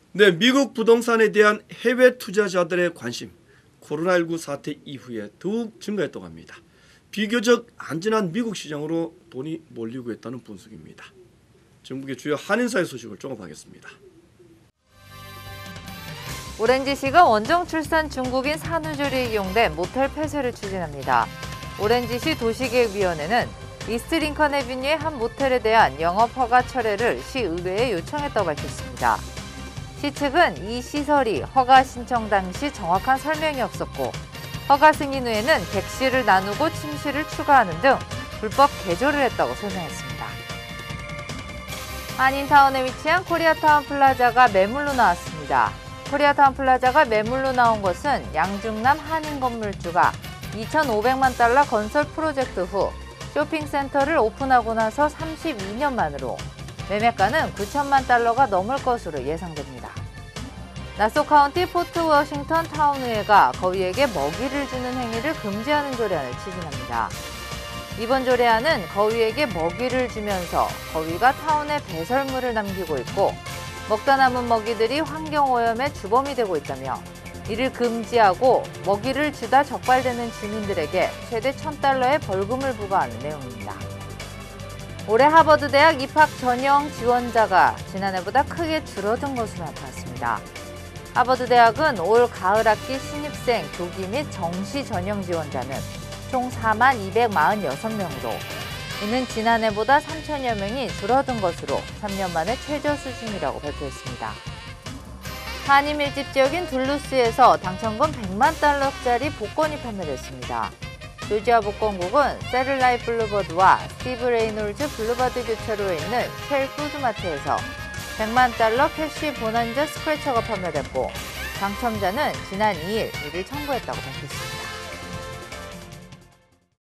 네, 미국 부동산에 대한 해외 투자자들의 관심, 코로나19 사태 이후에 더욱 증가했다고 합니다. 비교적 안전한 미국 시장으로 돈이 몰리고 있다는 분석입니다. 전국의 주요 한인사의 소식을 종합하겠습니다. 오렌지시가 원정 출산 중국인 산후조리에 이용된 모텔 폐쇄를 추진합니다. 오렌지시 도시계획위원회는 이스트 링컨 애비뉴의 한 모텔에 대한 영업 허가 철회를 시의회에 요청했다고 밝혔습니다. 시 측은 이 시설이 허가 신청 당시 정확한 설명이 없었고 허가 승인 후에는 객실을 나누고 침실을 추가하는 등 불법 개조를 했다고 설명했습니다. 한인타운에 위치한 코리아타운 플라자가 매물로 나왔습니다. 코리아타운 플라자가 매물로 나온 것은 양중남 한인 건물주가 2,500만 달러 건설 프로젝트 후 쇼핑센터를 오픈하고 나서 32년 만으로 매매가는 9천만 달러가 넘을 것으로 예상됩니다. 나소 카운티 포트 워싱턴 타운의회가 거위에게 먹이를 주는 행위를 금지하는 조례안을 추진합니다. 이번 조례안은 거위에게 먹이를 주면서 거위가 타운에 배설물을 남기고 있고 먹다 남은 먹이들이 환경오염의 주범이 되고 있다며 이를 금지하고 먹이를 주다 적발되는 주민들에게 최대 $1,000의 벌금을 부과하는 내용입니다. 올해 하버드대학 입학 전형 지원자가 지난해보다 크게 줄어든 것으로 나타났습니다. 하버드대학은 올 가을 학기 신입생 조기 및 정시 전형 지원자는 총 42,246명으로 이는 지난해보다 3천여 명이 줄어든 것으로 3년 만에 최저 수준이라고 발표했습니다. 한인 밀집 지역인 둘루스에서 당첨금 100만 달러짜리 복권이 판매됐습니다. 조지아 복권국은 세를라이 블루버드와 스티브 레이놀즈 블루버드 교차로에 있는 쉘 푸드마트에서 100만 달러 캐시 보난자 스크래처가 판매됐고 당첨자는 지난 2일 이를 청구했다고 밝혔습니다.